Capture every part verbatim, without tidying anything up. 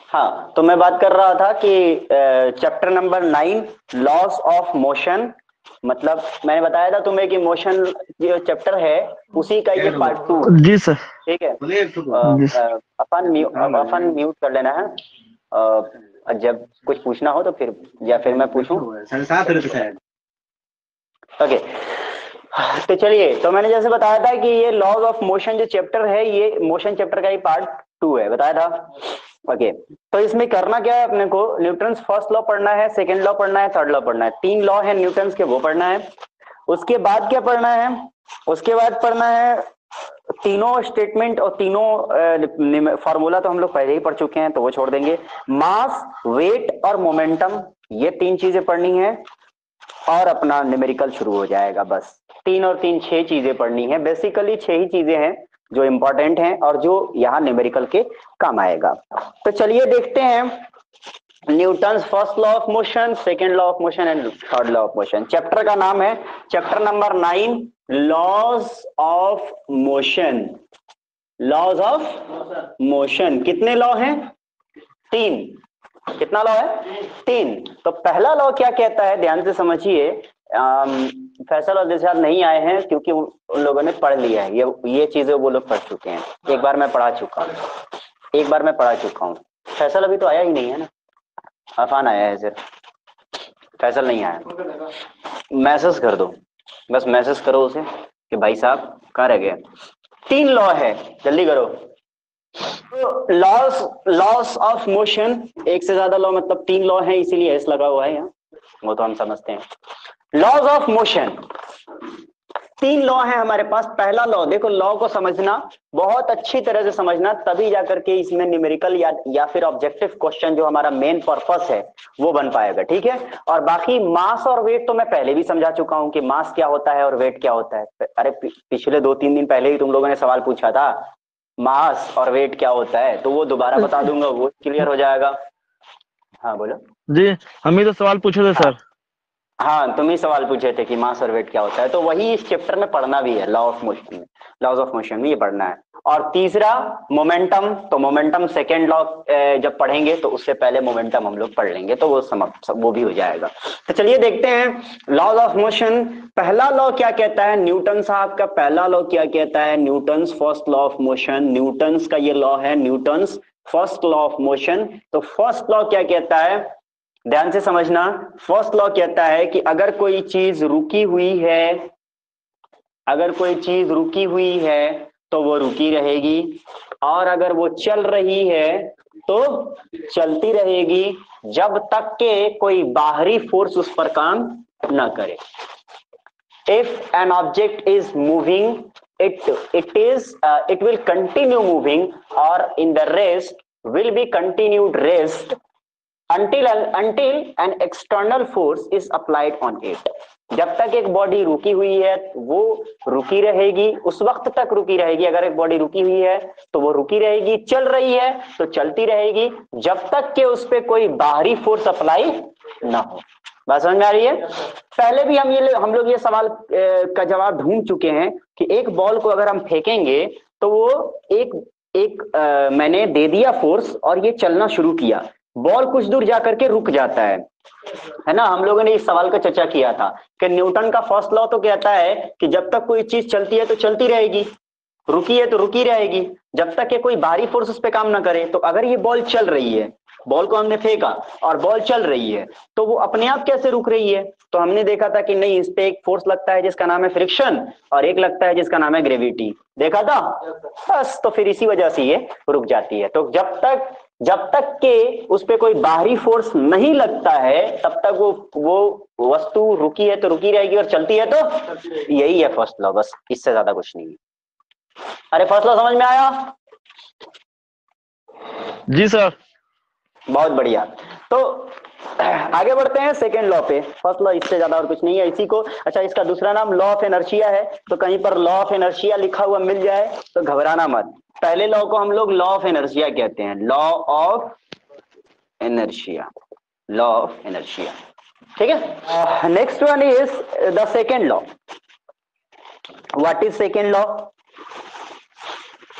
हाँ, तो मैं बात कर रहा था कि chapter number nine laws of motion, मतलब मैंने बताया था तुम्हें कि मोशन जो चैप्टर है उसी का ये पार्ट टू है। जी सर। ठीक है, जी सर। अपन म्यू, अपन म्यूट कर लेना है। अ, जब कुछ पूछना हो तो फिर, या फिर मैं पूछूं? ओके, तो चलिए, तो मैंने जैसे बताया था कि ये लॉज ऑफ मोशन जो चैप्टर है ये मोशन चैप्टर का ही पार्ट टू है, बताया था। ओके, तो इसमें करना क्या है अपने को, न्यूटन्स फर्स्ट लॉ पढ़ना है, सेकंड लॉ पढ़ना है, थर्ड लॉ पढ़ना है। तीन लॉ है न्यूटन्स के, वो पढ़ना है। उसके बाद क्या पढ़ना है? उसके बाद पढ़ना है तीनों स्टेटमेंट और तीनों फॉर्मूला तो हम लोग पहले ही पढ़ चुके हैं, तो वो छोड़ देंगे। मास, वेट और मोमेंटम, ये तीन चीजें पढ़नी है और अपना न्यूमेरिकल शुरू हो जाएगा। बस तीन और तीन छह चीजें पढ़नी है। बेसिकली छह ही चीजें हैं जो इंपॉर्टेंट हैं और जो यहाँ न्यूमेरिकल के काम आएगा। तो चलिए देखते हैं Newton's first law of motion, second law of motion and third law of motion. Chapter का नाम है chapter number nine laws of motion. Laws of motion कितने लॉ हैं? तीन। कितना लॉ है? तीन। तो पहला लॉ क्या कहता है, ध्यान से समझिए। फैसल और दिलशाद नहीं आए हैं क्योंकि उन लोगों ने पढ़ लिया है, ये ये चीजें वो लोग पढ़ चुके हैं। एक बार मैं पढ़ा चुका हूँ, एक बार मैं पढ़ा चुका हूँ। फैसल अभी तो आया ही नहीं है ना, अफान आया है सिर्फ, फैसल नहीं आया। मैसेज कर दो, बस मैसेज करो उसे कि भाई साहब कहाँ रह गए। तीन लॉ है, जल्दी करो। तो लॉस लॉस ऑफ मोशन, एक से ज्यादा लॉ मतलब तीन लॉ है, इसीलिए एस लगा हुआ है यहाँ, वो तो हम समझते हैं। लॉज ऑफ मोशन, तीन लॉ है हमारे पास। पहला लॉ देखो, लॉ को समझना बहुत अच्छी तरह से समझना, तभी जाकर के इसमें न्यूमेरिकल या या फिर ऑब्जेक्टिव क्वेश्चन जो हमारा मेन पर्पस है वो बन पाएगा। ठीक है, और बाकी मास और वेट तो मैं पहले भी समझा चुका हूं कि मास क्या होता है और वेट क्या होता है। अरे पिछले दो तीन दिन पहले ही तुम लोगों ने सवाल पूछा था मास और वेट क्या होता है, तो वो दोबारा बता दूंगा, वो क्लियर हो जाएगा। हाँ बोलो। जी, हम ही तो सवाल पूछे थे हाँ सर। हाँ, तुम ही सवाल पूछे थे कि मास और वेट क्या होता है, तो वही इस चैप्टर में पढ़ना भी है, लॉ ऑफ मोशन में, लॉज ऑफ मोशन में ये पढ़ना है। और तीसरा मोमेंटम, तो मोमेंटम सेकेंड लॉ जब पढ़ेंगे तो उससे पहले मोमेंटम हम लोग पढ़ लेंगे, तो वो समाप्त वो भी हो जाएगा। तो चलिए देखते हैं लॉज ऑफ मोशन। पहला लॉ क्या कहता है, न्यूटन साहब का पहला लॉ क्या कहता है? Newton's first law of motion, Newton's का ये लॉ है, Newton's first law of motion. तो फर्स्ट लॉ क्या कहता है, ध्यान से समझना। फर्स्ट लॉ कहता है कि अगर कोई चीज रुकी हुई है, अगर कोई चीज रुकी हुई है तो वो रुकी रहेगी, और अगर वो चल रही है तो चलती रहेगी, जब तक के कोई बाहरी फोर्स उस पर काम ना करे। If an object is moving, it it is uh, it will continue moving, or in the rest will be continued rest until until an external force is applied on it। जब तक एक body रुकी हुई है वो रुकी रहेगी, उस वक्त तक रुकी रहेगी। अगर एक बॉडी रुकी हुई है तो वो रुकी रहेगी, चल रही है तो चलती रहेगी, जब तक कि उस पर कोई बाहरी फोर्स अप्लाई ना हो। बात समझ में आ रही है? पहले भी हम ये हम लोग ये सवाल का जवाब ढूंढ चुके हैं कि एक बॉल को अगर हम फेंकेंगे तो वो एक एक आ, मैंने दे दिया फोर्स और ये चलना शुरू किया, बॉल कुछ दूर जाकर के रुक जाता है, है ना। हम लोगों ने इस सवाल का चर्चा किया था कि न्यूटन का फर्स्ट लॉ तो कहता है कि जब तक कोई चीज चलती है तो चलती रहेगी, रुकी है तो रुकी रहेगी, जब तक कि कोई बाहरी फोर्स उस पर काम ना करे। तो अगर ये बॉल चल रही है, बॉल को हमने फेंका और बॉल चल रही है, तो वो अपने आप कैसे रुक रही है? तो हमने देखा था कि नहीं, इस पे एक फोर्स लगता है जिसका नाम है फ्रिक्शन, और एक लगता है जिसका नाम है ग्रेविटी, देखा था। बस, तो फिर इसी वजह से ये रुक जाती है। तो जब तक जब तक के उस पे कोई बाहरी फोर्स नहीं लगता है तब तक वो वो वस्तु रुकी है तो रुकी रहेगी, और चलती है तो यही है फर्स्ट लॉ, बस इससे ज्यादा कुछ नहीं है। अरे फर्स्ट लॉ समझ में आया? जी सर। बहुत बढ़िया। तो आगे बढ़ते हैं सेकेंड लॉ पे। फर्स्ट लॉ इससे ज्यादा और कुछ नहीं है इसी को। अच्छा, इसका दूसरा नाम लॉ ऑफ इनर्शिया है, तो कहीं पर लॉ ऑफ इनर्शिया लिखा हुआ मिल जाए तो घबराना मत। पहले लॉ को हम लोग लॉ ऑफ इनर्शिया कहते हैं, law of inertia, law of inertia. ठीक है, next one is the second law. What is second law?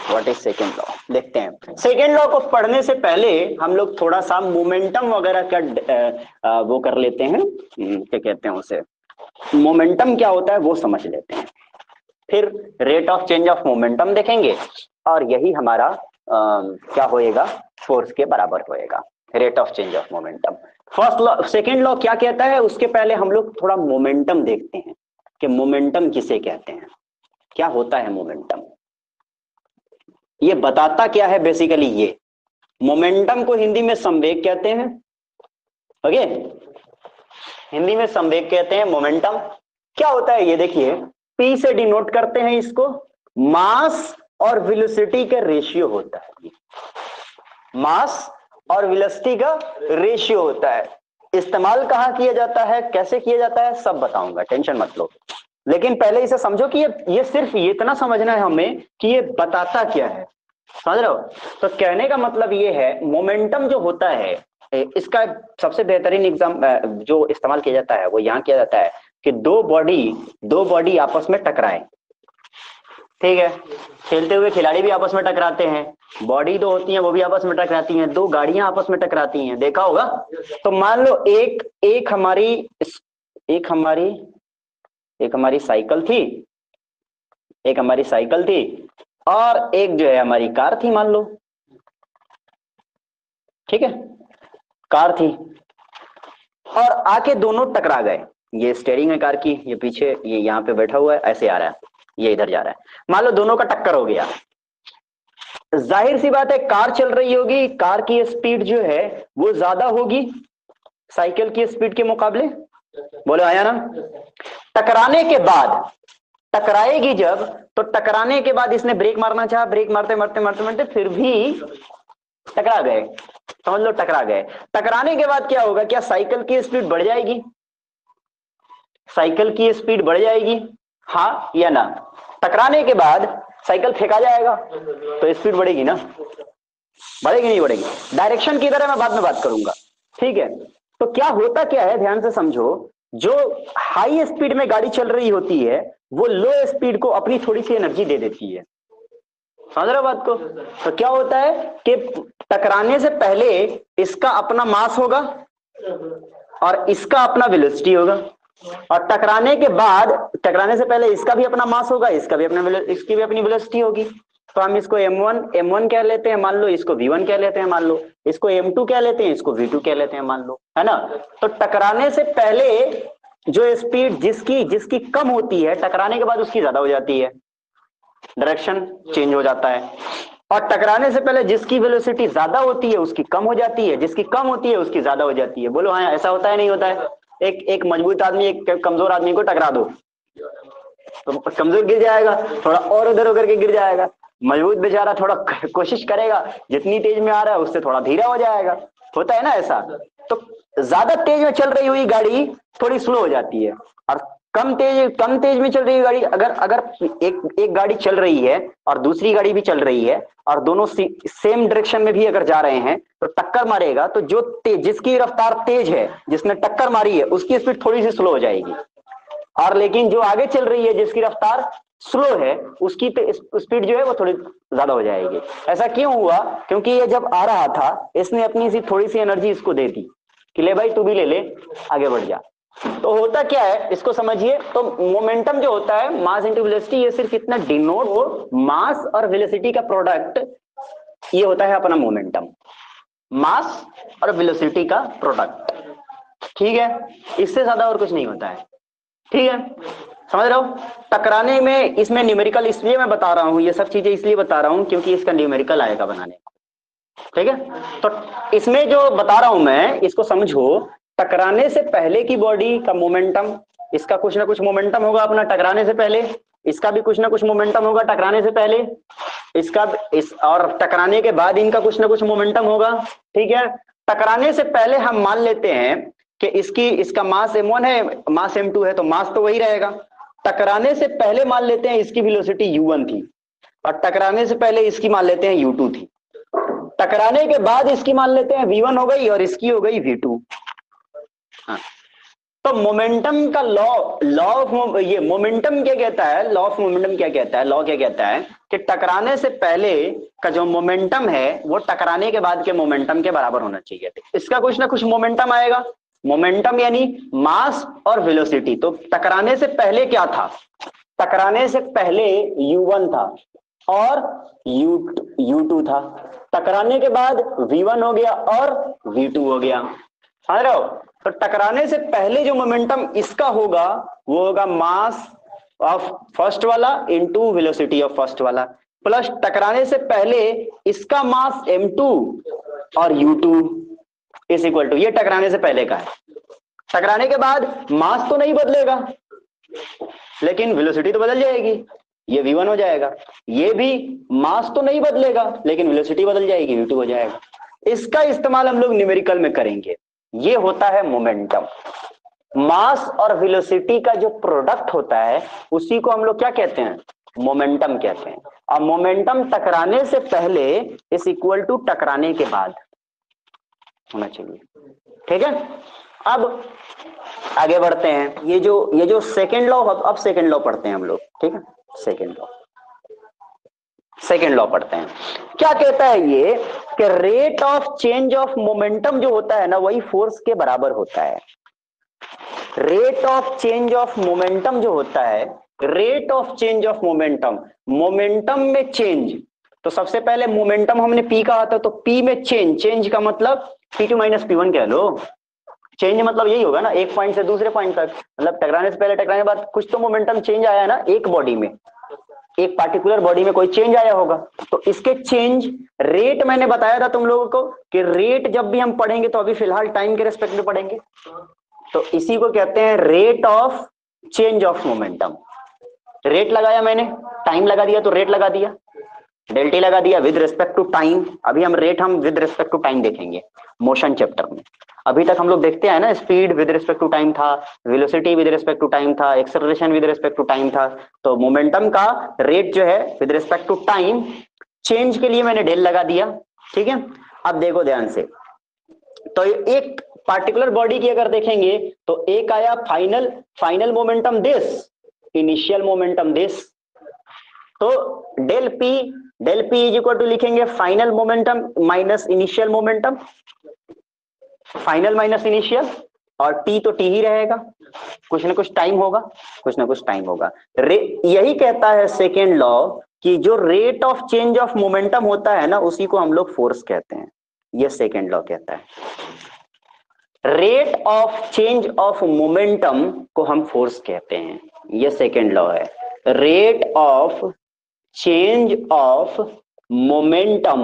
What is second law, देखते हैं। सेकेंड लॉ को पढ़ने से पहले हम लोग थोड़ा सा मोमेंटम वगैरह का वो कर लेते हैं, क्या कहते हैं उसे, मोमेंटम क्या होता है वो समझ लेते हैं, फिर rate of change of momentum देखेंगे, और यही हमारा आ, क्या होएगा, फोर्स के बराबर होएगा, rate of change of momentum. First law, second law क्या कहता है, उसके पहले हम लोग थोड़ा मोमेंटम देखते हैं कि मोमेंटम किसे कहते हैं, क्या होता है मोमेंटम, ये बताता क्या है बेसिकली। ये मोमेंटम को हिंदी में संवेग कहते हैं, ओके, हिंदी में संवेग कहते हैं। मोमेंटम क्या होता है ये देखिए, पी से डिनोट करते हैं इसको, मास और वेलोसिटी का रेशियो होता है, मास और वेलोसिटी का रेशियो होता है। इस्तेमाल कहां किया जाता है, कैसे किया जाता है, सब बताऊंगा, टेंशन मत लो, लेकिन पहले इसे समझो कि ये ये सिर्फ ये इतना समझना है हमें कि ये बताता क्या है, समझ रहे हो। तो कहने का मतलब ये है, मोमेंटम जो होता है, इसका सबसे बेहतरीन एग्जाम जो इस्तेमाल किया जाता है वो यहां किया जाता है कि दो बॉडी दो बॉडी आपस में टकराएं, ठीक है, खेलते हुए खिलाड़ी भी आपस में टकराते हैं, बॉडी दो होती हैं वो भी आपस में टकराती हैं, दो गाड़ियां आपस में टकराती हैं, देखा होगा। तो मान लो एक एक हमारी एक हमारी एक हमारी साइकिल थी, एक हमारी साइकिल थी और एक जो है हमारी कार थी, मान लो, ठीक है, कार थी, और आके दोनों टकरा गए, ये स्टीयरिंग है कार की, ये पीछे, ये यहाँ पे बैठा हुआ है, ऐसे आ रहा है, ये इधर जा रहा है, मान लो दोनों का टक्कर हो गया। जाहिर सी बात है कार चल रही होगी, कार की स्पीड जो है वो ज्यादा होगी साइकिल की स्पीड के मुकाबले, बोलो आया ना। टकराने के बाद, टकराएगी जब, तो टकराने के बाद इसने ब्रेक मारना चाहा, ब्रेक मारते मारते मारते मारते फिर भी टकरा गए, समझ लो टकरा गए। टकराने के बाद क्या होगा, क्या साइकिल की स्पीड बढ़ जाएगी, साइकिल की स्पीड बढ़ जाएगी, हाँ या ना। टकराने के बाद साइकिल फेंका जाएगा तो स्पीड बढ़ेगी ना, बढ़ेगी नहीं बढ़ेगी, डायरेक्शन किधर है मैं बाद में बात करूंगा, ठीक है। तो क्या होता क्या है, ध्यान से समझो, जो हाई स्पीड में गाड़ी चल रही होती है वो लो स्पीड को अपनी थोड़ी सी एनर्जी दे देती है, समझ रहे हो बात को। तो क्या होता है कि टकराने से पहले इसका अपना मास होगा और इसका अपना वेलोसिटी होगा, और टकराने के बाद, टकराने से पहले इसका भी अपना मास होगा, इसका भी अपना, इसकी भी अपनी वेलोसिटी होगी। तो हम इसको एम वन एम वन कह लेते हैं, मान लो, इसको वी वन कह लेते हैं, मान लो, इसको एम टू कह लेते हैं, इसको वी टू कह लेते हैं, मान लो, है ना। तो टकराने से पहले जो स्पीड जिसकी जिसकी कम होती है, टकराने के बाद उसकी ज्यादा हो जाती है, डायरेक्शन चेंज हो जाता है। और टकराने से पहले जिसकी वेलोसिटी ज्यादा होती है उसकी कम हो जाती है, जिसकी कम होती है उसकी ज्यादा हो जाती है। बोलो हाँ, ऐसा होता है नहीं होता है। एक एक मजबूत आदमी एक कमजोर आदमी को टकरा दो तो कमजोर गिर जाएगा, थोड़ा और उधर होकर के गिर जाएगा, मजबूत बेचारा थोड़ा कोशिश करेगा, जितनी तेज में आ रहा है उससे थोड़ा धीरा हो जाएगा, होता है ना ऐसा। तो ज्यादा तेज में चल रही हुई गाड़ी थोड़ी स्लो हो जाती है, और कम तेज कम तेज में चल रही गाड़ी, अगर अगर एक एक गाड़ी चल रही है और दूसरी गाड़ी भी चल रही है और दोनों सेम डायरेक्शन में भी अगर जा रहे हैं तो टक्कर मारेगा, तो जो तेज, जिसकी रफ्तार तेज है, जिसने टक्कर मारी है, उसकी स्पीड थोड़ी सी स्लो हो जाएगी, और लेकिन जो आगे चल रही है जिसकी रफ्तार स्लो है उसकी स्पीड जो है वो थोड़ी ज्यादा हो जाएगी। ऐसा क्यों हुआ, क्योंकि ये जब आ रहा था इसने अपनी सी थोड़ी सी एनर्जी इसको दे दी कि ले भाई तू भी ले ले, आगे बढ़ जा। तो होता क्या है इसको समझिए। तो मोमेंटम जो होता है, मास इंटू वेलोसिटी, ये सिर्फ इतना डिनोट हो, मास और वेलोसिटी का प्रोडक्ट ये होता है अपना मोमेंटम, मास और वेलोसिटी का प्रोडक्ट, ठीक है। इससे ज्यादा और कुछ नहीं होता है, ठीक है, समझ रहे हो। टकराने में इसमें न्यूमेरिकल इसलिए मैं बता रहा हूं, ये सब चीजें इसलिए बता रहा हूं क्योंकि इसका न्यूमेरिकल आएगा बनाने, ठीक है। तो इसमें जो बता रहा हूं मैं इसको समझो, टकराने से पहले की बॉडी का मोमेंटम, इसका कुछ ना कुछ मोमेंटम होगा अपना टकराने से पहले, इसका भी कुछ ना कुछ मोमेंटम होगा टकराने से पहले, इसका इस और टकराने के बाद इनका कुछ ना कुछ मोमेंटम होगा, ठीक है। टकराने से पहले हम मान लेते हैं कि इसकी इसका मास एम वन है, मास एम टू है, तो मास तो वही रहेगा। टकराने से पहले मान लेते हैं इसकी वेलोसिटी यू वन थी, और टकराने से पहले इसकी मान लेते हैं यू टू थी, टकराने के बाद इसकी मान लेते हैं वी वन हो गई और इसकी हो गई वी टू। हाँ। तो मोमेंटम का लॉ लॉ ऑफ ये मोमेंटम क्या कहता है, लॉ ऑफ मोमेंटम क्या कहता है, लॉ क्या कहता है कि टकराने से पहले का जो मोमेंटम है वो टकराने के बाद के मोमेंटम के बराबर होना चाहिए। इसका कुछ ना कुछ मोमेंटम आएगा। मोमेंटम यानी मास और वेलोसिटी। तो टकराने से पहले क्या था, टकराने से पहले यू वन था और यू यू टू था। टकराने के बाद वी वन हो गया और वी टू हो गया। समझ रहे हो? तो टकराने से पहले जो मोमेंटम इसका होगा वो होगा मास ऑफ फर्स्ट वाला इनटू वेलोसिटी ऑफ फर्स्ट वाला, प्लस टकराने से पहले इसका मास एम टू और U two is equal to, ये टकराने से पहले का है। टकराने के बाद मास तो नहीं बदलेगा लेकिन वेलोसिटी तो बदल जाएगी, ये वी वन हो जाएगा। ये भी मास तो नहीं बदलेगा लेकिन वेलोसिटी बदल जाएगी, वी टू हो जाएगा। इसका इस्तेमाल हम लोग न्यूमेरिकल में करेंगे। ये होता है मोमेंटम। मास और वेलोसिटी का जो प्रोडक्ट होता है उसी को हम लोग क्या कहते हैं, मोमेंटम कहते हैं। और मोमेंटम टकराने से पहले इज इक्वल टू टकराने के बाद होना चाहिए। ठीक है, अब आगे बढ़ते हैं। ये जो ये जो सेकेंड लॉ, अब सेकेंड लॉ पढ़ते हैं हम लोग। ठीक है, सेकेंड लॉ सेकेंड लॉ पढ़ते हैं। क्या कहता है ये कि rate of change of momentum जो होता है ना वही फोर्स के बराबर होता है। Rate of change of momentum जो होता है, rate of change of momentum, momentum में चेंज। तो सबसे पहले मोमेंटम हमने पी कहा था, तो पी में चेंज, चेंज का मतलब P two minus P one कह लो। चेंज मतलब यही होगा ना, एक पॉइंट से दूसरे पॉइंट तक, मतलब टकराने से पहले टकराने के बाद कुछ तो मोमेंटम चेंज आया है ना, एक बॉडी में, एक पार्टिकुलर बॉडी में कोई चेंज आया होगा। तो इसके चेंज रेट मैंने बताया था तुम लोगों को कि रेट जब भी हम पढ़ेंगे तो अभी फिलहाल टाइम के रेस्पेक्ट में पढ़ेंगे, तो इसी को कहते हैं rate of change of momentum. Rate लगाया मैंने, टाइम लगा दिया तो रेट लगा दिया, डेल टी लगा दिया विद रिस्पेक्ट टू टाइम। अभी हम रेट हम विद रिस्पेक्ट टू टाइम देखेंगे मोशन चैप्टर में। अभी तक हम लोग देखते हैं ना, speed with respect to time था, velocity with respect to time था, acceleration with respect to time था। तो मोमेंटम का रेट जो है with respect to time, change के लिए मैंने डेल लगा दिया। ठीक है, अब देखो ध्यान से, तो एक पार्टिकुलर बॉडी की अगर देखेंगे तो एक आया final final momentum this, initial momentum this. तो del P del P is equal to लिखेंगे final momentum minus initial momentum, final minus initial, और टी तो टी ही रहेगा, कुछ ना कुछ टाइम होगा, कुछ ना कुछ टाइम होगा। यही कहता है सेकेंड लॉ कि जो rate of change of momentum होता है ना उसी को हम लोग फोर्स कहते हैं। ये सेकेंड लॉ कहता है। Rate of change of momentum को हम फोर्स कहते हैं, ये सेकेंड लॉ है। Rate of change of momentum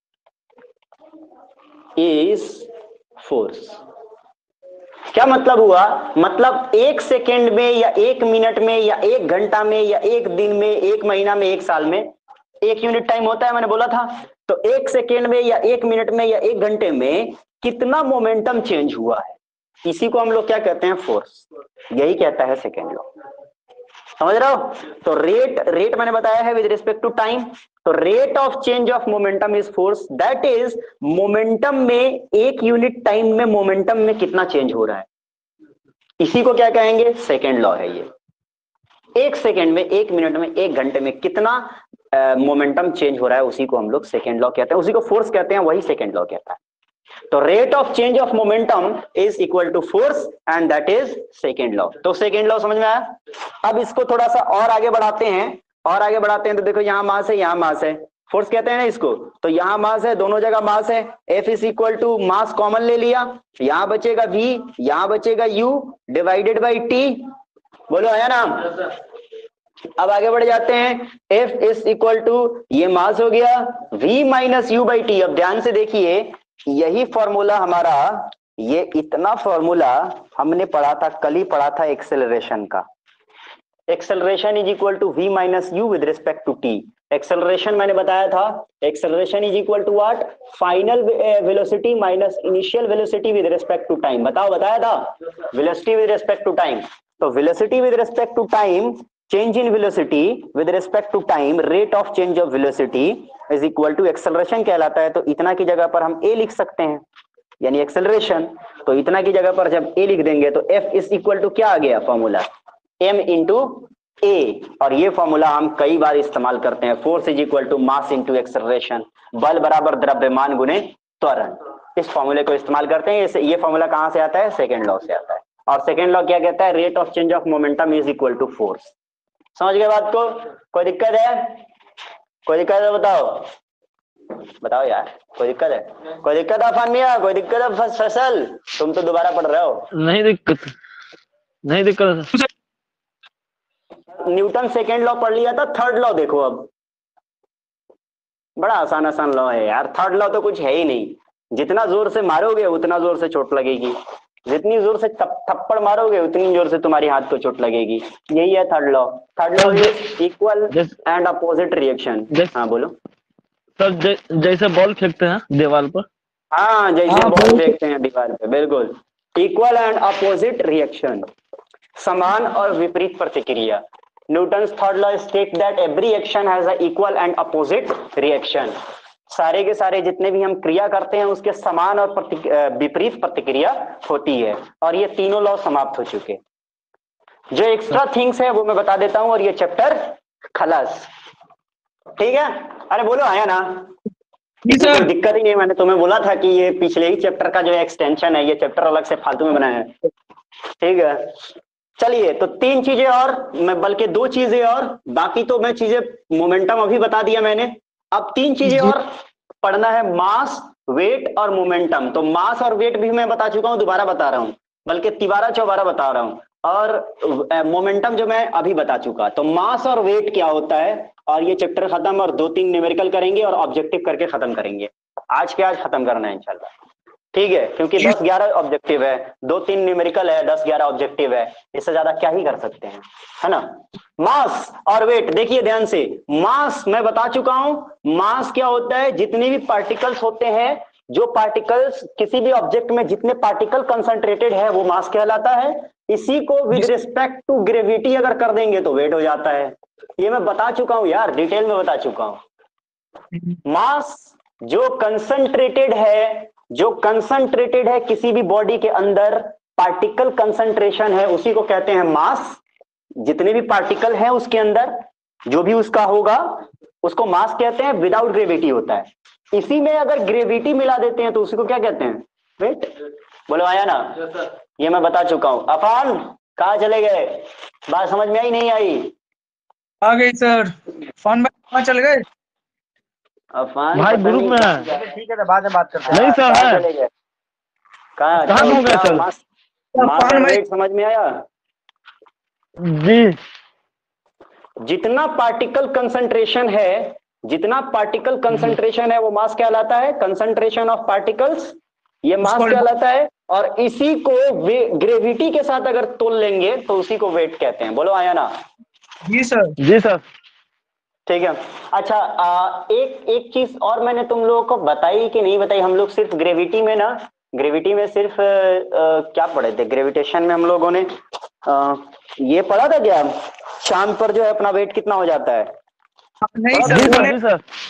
is force. क्या मतलब हुआ, मतलब एक सेकेंड में या एक मिनट में या एक घंटा में या एक दिन में, एक महीना में, एक साल में, एक यूनिट टाइम होता है मैंने बोला था। तो एक सेकेंड में या एक मिनट में या एक घंटे में कितना मोमेंटम चेंज हुआ है, इसी को हम लोग क्या कहते हैं, फोर्स। यही कहता है सेकेंड लॉ। समझ रहे हो? तो रेट रेट मैंने बताया है विद रिस्पेक्ट टू टाइम। तो rate of change of momentum is force, that is momentum में एक यूनिट टाइम में मोमेंटम में कितना चेंज हो रहा है, इसी को क्या कहेंगे, सेकेंड लॉ है ये। एक सेकेंड में, एक मिनट में, एक घंटे में कितना मोमेंटम चेंज हो रहा है उसी को हम लोग सेकेंड लॉ कहते हैं, उसी को फोर्स कहते हैं, वही सेकेंड लॉ कहता है। तो rate of change of momentum is equal to force and that is second law. तो सेकेंड लॉ समझ में आया? अब इसको थोड़ा सा और आगे बढ़ाते हैं, और आगे बढ़ाते हैं तो देखो यहां मास है, यहां मास है, फोर्स कहते हैं ना इसको। तो यहां मास है, दोनों जगह मास है, F is equal to mass common ले लिया, यहां बचेगा V, यहां बचेगा U डिवाइडेड बाई T। बोलो आया ना? अब आगे बढ़ जाते हैं, F इज इक्वल टू ये मास हो गया V minus U by T. अब ध्यान से देखिए, यही फॉर्मूला हमारा, ये इतना फॉर्मूला हमने पढ़ा था, कल ही पढ़ा था एक्सेलरेशन का। Acceleration is equal to V minus U with respect to T. Acceleration मैंने बताया था, acceleration is equal to what, final velocity minus initial velocity with respect to time. बताओ, बताया था, velocity with respect to time. तो velocity with respect to time, change in velocity with respect to time, rate of change of velocity is equal to acceleration कहलाता है। तो इतना की जगह पर हम ए लिख सकते हैं, यानी एक्सेलरेशन। तो इतना की जगह पर जब ए लिख देंगे तो एफ इज इक्वल टू क्या आ गया फॉर्मूला, एम इंटू ए। और ये फॉर्मूला हम कई बार इस्तेमाल करते हैं, force is equal to mass into acceleration, बल बराबर द्रव्यमान गुने त्वरण। इस फॉर्मूले को इस्तेमाल करते हैं। ये फॉर्मूला कहां से आता है, सेकेंड लॉ से आता है। और सेकेंड लॉ क्या कहता है, rate of change of momentum is equal to force. समझ गए बात को, कोई दिक्कत है, कोई दिक्कत है बताओ, बताओ यार, कोई दिक्कत है, कोई दिक्कत है फानिया, कोई दिक्कत है फैसल, तुम तो दोबारा पढ़ रहे हो। नहीं दिक्कत, नहीं दिक्कत सर। न्यूटन सेकेंड लॉ पढ़ लिया था, थर्ड लॉ देखो अब, बड़ा आसान आसान लॉ है यार। थर्ड लॉ तो कुछ है ही नहीं, जितना जोर से मारोगे उतना जोर से चोट लगेगी, जितनी जोर से थप्पड़ मारोगे उतनी जोर से तुम्हारी हाथ को चोट लगेगी। यही है third law. Third law is equal and opposite reaction. हाँ बोलो सर। जैसे बॉल फेंकते हैं दीवार पर, हाँ जैसे बॉल फेंकते हैं दीवार पे, बिल्कुल। इक्वल एंड अपोजिट रिएक्शन, समान और विपरीत प्रतिक्रिया। Newton's third law state that every action has a equal and opposite reaction. सारे के सारे जितने भी हम क्रिया करते हैं उसके समान और विपरीत प्रतिक्रिया होती है। और ये तीनों लॉ समाप्त हो चुके। जो एक्स्ट्रा थिंग्स है वो मैं बता देता हूं और ये चैप्टर खलास, ठीक है। अरे बोलो आया ना, कोई दिक्कत ही नहीं। मैंने तुम्हें बोला था कि ये पिछले ही चैप्टर का जो एक्सटेंशन है, ये चैप्टर अलग से फालतू में बनाया है, ठीक है। चलिए, तो तीन चीजें और, मैं बल्कि दो चीजें और, बाकी तो मैं चीजें मोमेंटम अभी बता दिया मैंने। अब तीन चीजें और पढ़ना है, मास, वेट और मोमेंटम। तो मास और वेट भी मैं बता चुका हूं, दोबारा बता रहा हूं, बल्कि तिबारा चौबारा बता रहा हूं। और मोमेंटम जो मैं अभी बता चुका। तो मास और वेट क्या होता है, और ये चैप्टर खत्म, और दो तीन न्यूमेरिकल करेंगे और ऑब्जेक्टिव करके खत्म करेंगे। आज के आज खत्म करना है इंशाल्लाह, ठीक है, क्योंकि दस ग्यारह ऑब्जेक्टिव है, दो तीन न्यूमेरिकल है, दस ग्यारह ऑब्जेक्टिव है, इससे ज्यादा क्या ही कर सकते हैं, है ना। मास और वेट देखिए ध्यान से। मास मैं बता चुका हूं, मास क्या होता है, जितने भी पार्टिकल्स होते हैं, जो पार्टिकल्स किसी भी ऑब्जेक्ट में जितने पार्टिकल कंसंट्रेटेड है वो मास कहलाता है। इसी को विद रिस्पेक्ट टू ग्रेविटी अगर कर देंगे तो वेट हो जाता है। ये मैं बता चुका हूं यार, डिटेल में बता चुका हूं। मास जो कंसंट्रेटेड है, जो कंसंट्रेटेड है किसी भी बॉडी के अंदर, पार्टिकल कंसंट्रेशन है, उसी को कहते हैं मास। जितने भी पार्टिकल हैं उसके अंदर जो भी उसका होगा उसको मास कहते हैं, विदाउट ग्रेविटी होता है। इसी में अगर ग्रेविटी मिला देते हैं तो उसी को क्या कहते हैं, वेट। बोलो आया ना, ये मैं बता चुका हूं। अफान कहाँ चले गए, बात समझ में आई नहीं आई? आ गई सर। फोन में कहाँ चल गए? अफान भाई ग्रुप में है। ठीक है, तो बाद में बात करते हैं। नहीं सर है, चले गए कहाँ, कहाँ हो गए सर? मास, मास और वेट समझ में आया जी। जितना पार्टिकल कंसंट्रेशन है, जितना पार्टिकल कंसंट्रेशन है वो मास कहलाता है, कंसंट्रेशन ऑफ पार्टिकल्स, ये मास कहलाता है। और इसी को ग्रेविटी के साथ अगर तोल लेंगे तो उसी को वेट कहते हैं। बोलो आया ना? जी सर। जी सर। ठीक है। अच्छा, आ, एक एक चीज और मैंने तुम लोगों को बताई कि नहीं बताई। हम लोग सिर्फ ग्रेविटी में ना, ग्रेविटी में सिर्फ आ, आ, क्या पढ़े थे, ग्रेविटेशन में हम लोगों ने आ, ये पढ़ा था क्या, चांद पर जो है अपना वेट कितना हो जाता है? नहीं जी सर, सर, जी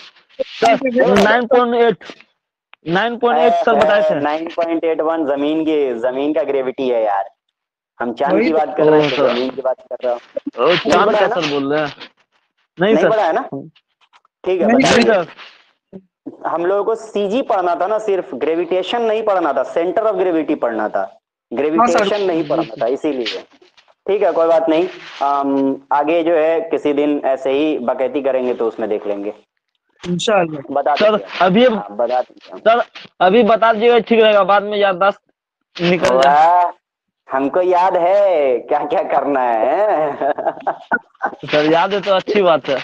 sir, nine point eight, nine point eight sir बताए थे। नाइन पॉइंट एट वन जमीन के, जमीन का ग्रेविटी है यार। हम चांद की बात कर रहे हैं, जमीन की बात कर रहा हूँ। चांद का सर बोल रहे हैं? नहीं नहीं सर, पढ़ा है ना, ठीक है। नहीं सर, हम लोगों को सीजी पढ़ना था ना, सिर्फ ग्रेविटेशन नहीं पढ़ना था, सेंटर ऑफ ग्रेविटी पढ़ना था, ग्रेविटेशन नहीं पढ़ना था, इसीलिए। ठीक है, कोई बात नहीं। आम, आगे जो है किसी दिन ऐसे ही बकैती करेंगे तो उसमें देख लेंगे इंशाल्लाह। बता सर अभी बता सर अभी बता दीजिएगा, ठीक रहेगा, बाद में याददाश्त निकल जाए। हमको याद है क्या क्या करना है। सर याद है तो अच्छी बात है।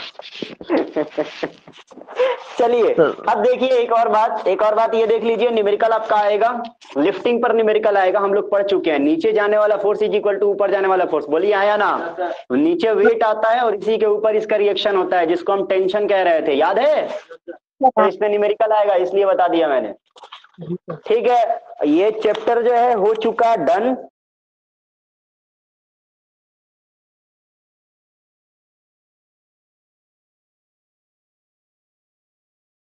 चलिए अब देखिए एक और बात, एक और बात ये देख लीजिए, न्यूमेरिकल आपका आएगा, लिफ्टिंग पर न्यूमेरिकल आएगा, हम लोग पढ़ चुके हैं। नीचे जाने वाला फोर्स इज इक्वल टू ऊपर जाने वाला फोर्स, बोलिए आया ना। नीचे वेट आता है और इसी के ऊपर इसका रिएक्शन होता है, जिसको हम टेंशन कह रहे थे, याद है? तो इसमें न्यूमेरिकल आएगा, इसलिए बता दिया मैंने। ठीक है, ये चैप्टर जो है हो चुका डन।